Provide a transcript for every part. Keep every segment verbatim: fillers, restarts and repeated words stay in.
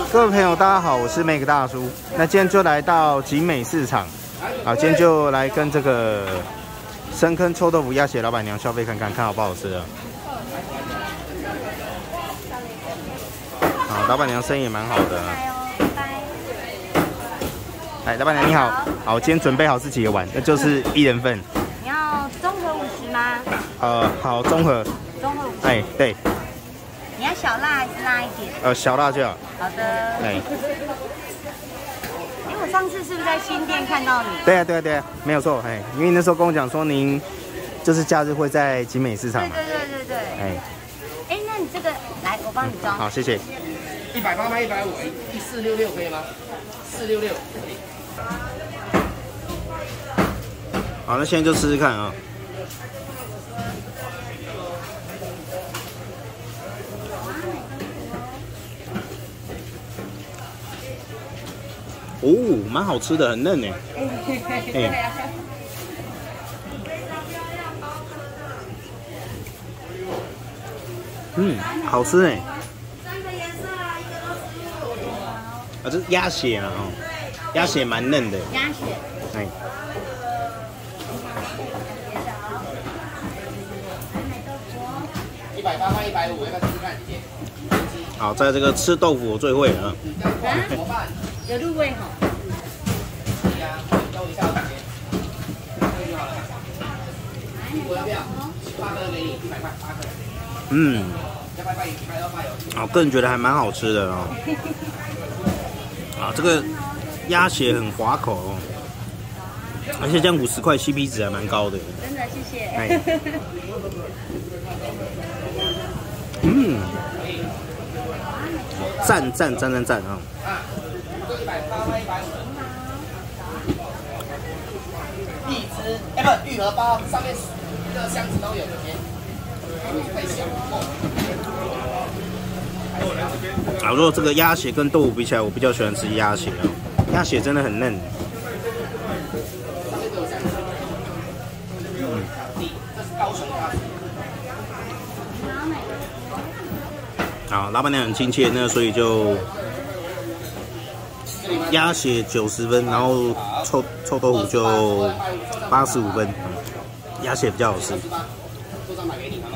各位朋友，大家好，我是 Make 大叔。那今天就来到集美市场，啊，今天就来跟这个深坑臭豆腐鸭血老板娘消费看看，看好不好吃啊？好，老板娘生意也蛮好的、啊。哎，老板娘你好，好，今天准备好自己的碗，那就是一人份。 你要综合五十吗？ 呃，好，综合。 综合五十。 哎，对。 你要小辣还是辣一点？ 呃，小辣就好。 好的。 哎， 哎，我上次是不是在新店看到你？ 对啊，对啊，对啊，没有错。哎，因为那时候跟我讲说您就是假日会在集美市场嘛。 对对对对对。 哎， 哎，那你这个来，我帮你装。 好，谢谢。 一百八吗？一百五，一四六六可以吗？四六六可以。 好，那现在就试试看啊。 哦，蛮好吃的，很嫩呢。哎，嗯，好吃哎。三个颜色啊，一个二十六。啊，这是鸭血啊，哦，鸭血蛮嫩的。 鸭血。 哎。 一百八吗？一百五，要不要试试看？ 好，在这个吃豆腐我最会了。 啊？有入味哈。 兜一下感觉。这个就好了。我要不要？八个给你，一百块，八个。 嗯。 一百八，一百二八有。 啊，个人觉得还蛮好吃的哦。啊，这个鸭血很滑口哦，而且这样五十块 C P 值还蛮高的。 真的，谢谢。 哎。嗯。 赞赞赞赞赞啊！ 一百八吗？一百五。荔枝，哎不，玉荷包上面一个箱子都有这边，太小。 啊，如果这个鸭血跟豆腐比起来，我比较喜欢吃鸭血哦，鸭血真的很嫩。嗯。 这是高雄鸭血。 好，老板娘很亲切，那所以就鸭血九十分，然后臭臭豆腐就八十五分，嗯，鸭血比较好吃。 桌上买给你，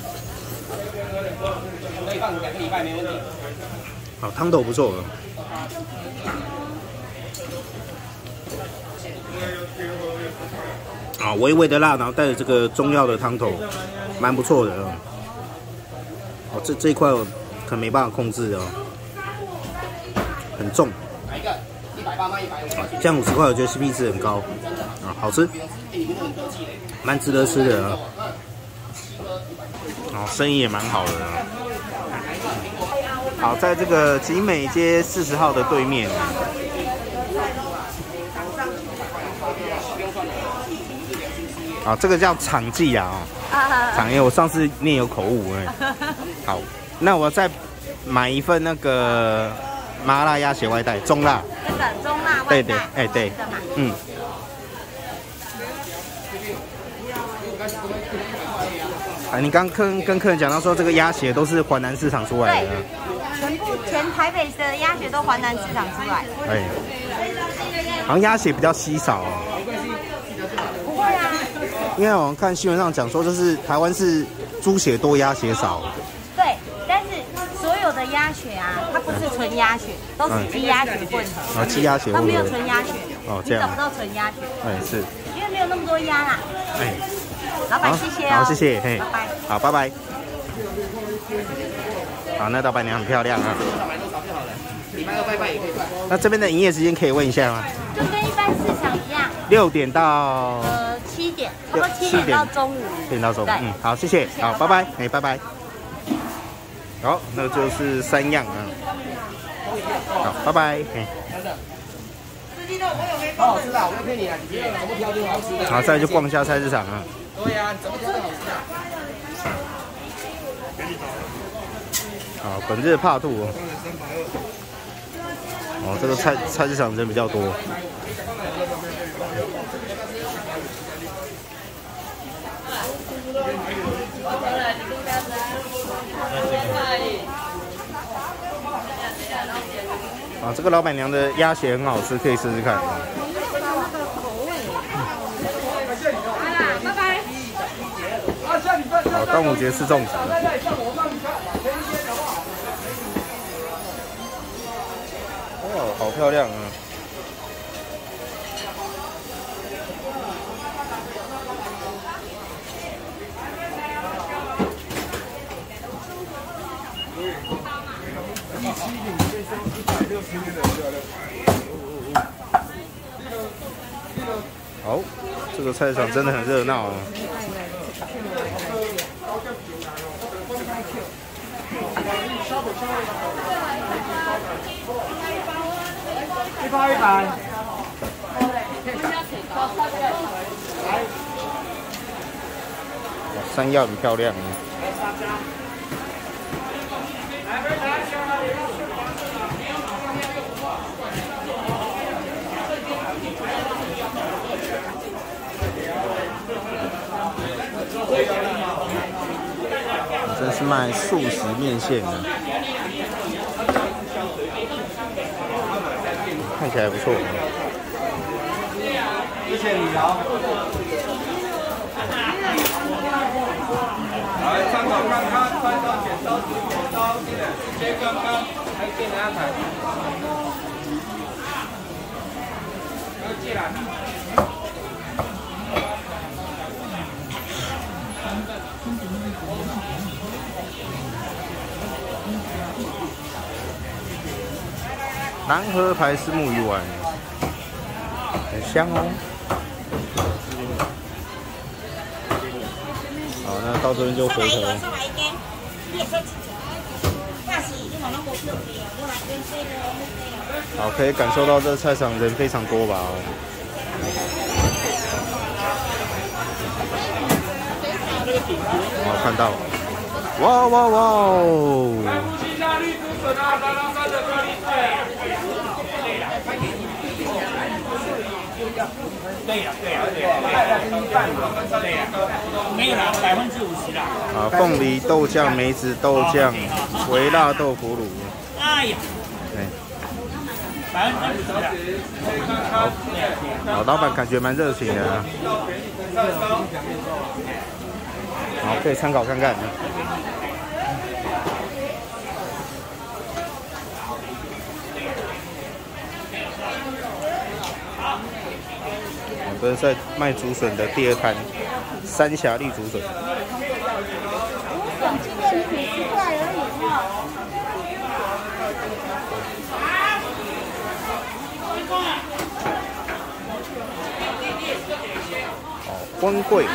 可以放两个礼拜没问题。 好，汤头不错。啊，微微的辣，然后带着这个中药的汤头，蛮不错的哦。哦，这这一块我可能没办法控制哦，很重。 哪一个？一百八吗？一百五。 这样五十块，我觉得 C P 值很高，啊，好吃，蛮值得吃的啊。哦，生意也蛮好的啊。好，在这个集美街四十号的对面。啊，这个叫场记啊，哦，场记，我上次念有口误哎。好，那我再买一份那个麻辣鸭血外带，中辣。 这个中辣外带。 对对，哎对，嗯。啊，你刚跟跟客人讲到说，这个鸭血都是华南市场出来的。 全部全台北的鸭血都华南市场出来。 哎，好像鸭血比较稀少哦。 不会啊。 因为我们看新闻上讲说，就是台湾是猪血多鸭血少。 对，但是所有的鸭血啊，它不是纯鸭血，都是鸡鸭血混合。 啊，鸡鸭血混合。 它没有纯鸭血。 哦，这样。 你找不到纯鸭血。 哎，是。 因为没有那么多鸭啦。 哎。 老板，谢谢哦。 好，谢谢，嘿。 拜拜。 好，拜拜。好，那老板娘很漂亮啊。 买多少就好了，礼拜二拜拜也可以办。 那这边的营业时间可以问一下吗？ 就跟一般市场一样。 六点到。 呃，七点，差不多七点到中午。 七点到中午，嗯，好，谢谢，好，拜拜，哎，拜拜。好，那就是三样啊。好，拜拜，哎。 好好吃的，我没骗你啊，姐姐，怎么挑就好吃的。 好，再来就逛一下菜市场啊。 对呀，怎么挑都好吃的。 好，本日帕肚哦。哦，这个菜菜市场人比较多。 啊，这个老板娘的鸭血很好吃，可以试试看。 拜拜。 好，端午节吃粽子。哇，好漂亮啊！好，这个菜市场真的很热闹啊！ 一包一百。 山药很漂亮啊！这是卖素食面线的，看起来不错。 谢谢你啊！来参考看看，拍照、剪刀、剪刀，切刚刚，还给大家看。要进来。 南河牌丝木鱼丸，很香哦。好，那到这边就回头。好，可以感受到这菜场人非常多吧？我看到，哇哇哇哦！ 对呀对呀对呀，没有啦，百分之五十啦。 啊，凤梨豆酱、梅子豆酱、微辣豆腐乳。 哎呀， 哎， 百分之五十啦。 好，好，老板感觉蛮热情的啊。好，可以参考看看。这是在卖竹笋的第二摊，三峡绿竹笋。 竹笋今天五十块而已哈。 哦，荤桂。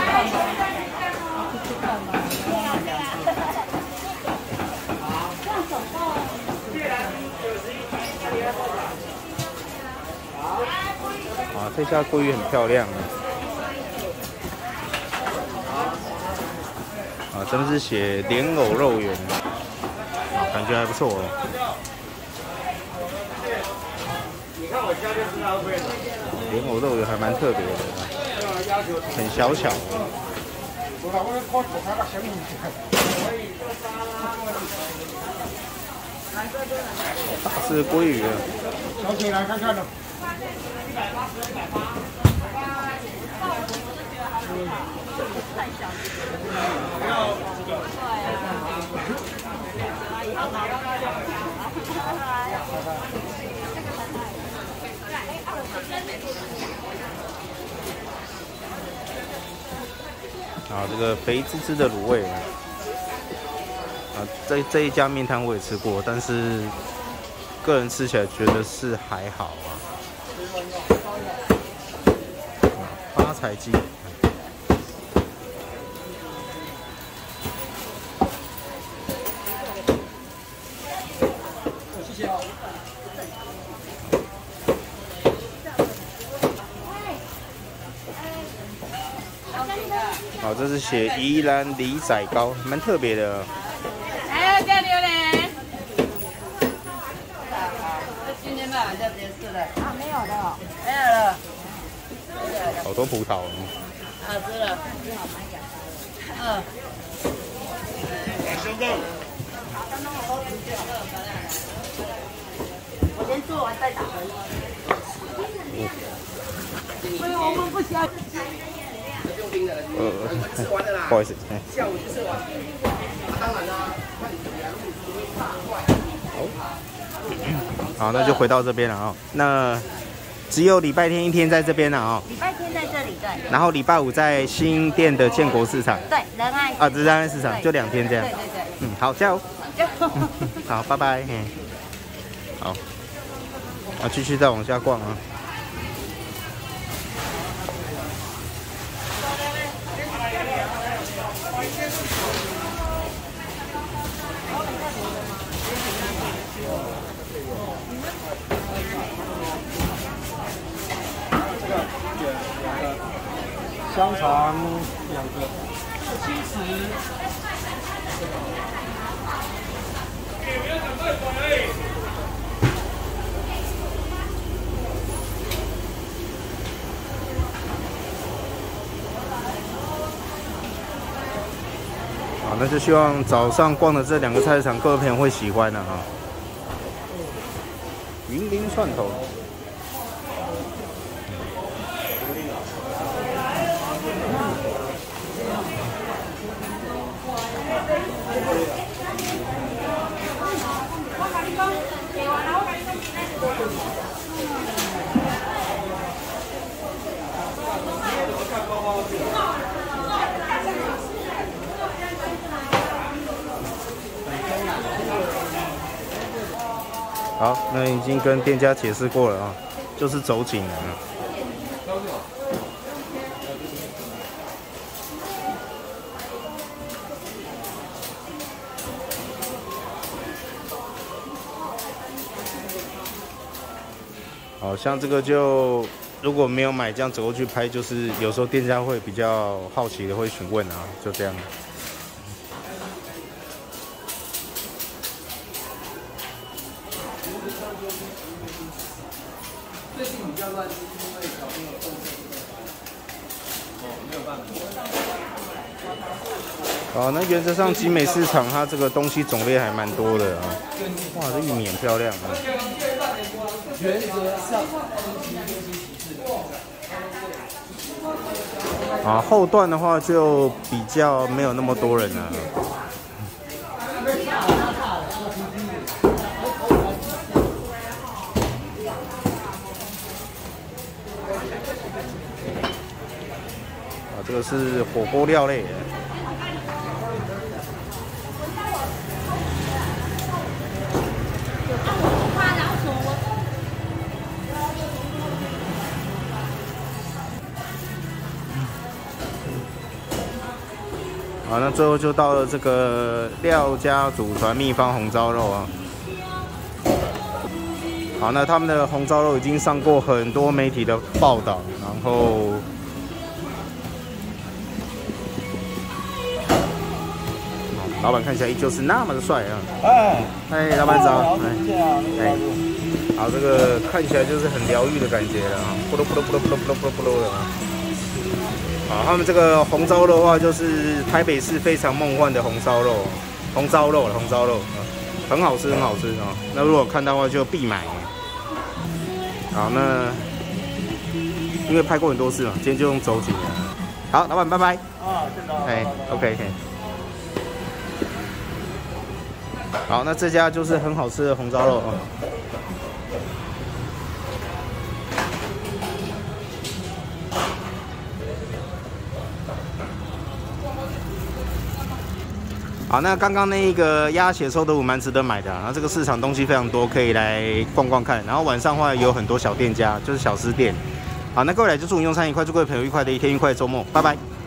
啊，这家鲑鱼很漂亮啊！啊，这边是写莲藕肉圆，啊，感觉还不错哦。莲藕肉圆还蛮特别的，很小巧。大只鲑鱼啊！ 小姐来看看喽。 啊，这个肥滋滋的卤味啊，这这一家面摊我也吃过，但是个人吃起来觉得是还好啊。发财鸡。 谢谢哦。 好，这是写宜兰梨仔糕，蛮特别的。 还有加榴莲。 今天卖完就结束了啊，没有的， 没有了。 好多葡萄。 啊，吃了。嗯。 我先做。 做完再打回。所以我们不需要。 用冰的了， 呃， 吃完了啦。 不好意思，哎。 下午就吃完。当然啦，看你怎么样，不会怕坏。 好，那就回到这边了啊、哦。那只有礼拜天一天在这边了啊、哦。 礼拜天在这里，对。 然后礼拜五在新店的建国市场。 对，仁爱。 啊，仁爱市场就两天这样。 对对对。 嗯，好，加油。 加油。 好，拜拜。嘿。好。啊，继续再往下逛啊。 香肠两个，七十。 好，那就希望早上逛的这两个菜市场，各位朋友会喜欢的啊。云林蒜头。好，那已经跟店家解释过了啊，就是走井了。好像这个就如果没有买，这样走过去拍，就是有时候店家会比较好奇的会询问啊，就这样。 最近比较乱，是因为小朋友动手。哦，没有办法。 好，那原则上集美市场它这个东西种类还蛮多的啊。哇，这玉米很漂亮啊。 原则上。 啊，后段的话就比较没有那么多人了。啊，这个是火锅料类的。好，那最后就到了这个廖家祖传秘方红烧肉啊。好，那他们的红烧肉已经上过很多媒体的报道，然后，老板看起来依旧是那么的帅啊！ 哎， 哎，老板早， 哎， 哎，好，这个看起来就是很疗愈的感觉了啊，咕噜咕噜咕噜咕噜咕噜咕噜咕噜的啊。啊，他们这个红烧肉的话，就是台北市非常梦幻的红烧肉，红烧肉了，红烧肉啊，很好吃，很好吃啊。那如果看到的话，就必买。好，那因为拍过很多次嘛，今天就用走景了。好，老板，拜拜。 啊，见到。 哎 ，OK， 好，那这家就是很好吃的红烧肉啊。好，那刚刚那一个鸭血臭豆腐蛮值得买的、啊，然后这个市场东西非常多，可以来逛逛看。然后晚上的话有很多小店家，就是小吃店。好，那各位来就祝你用餐愉快，祝各位朋友愉快的一天，愉快的周末，拜拜。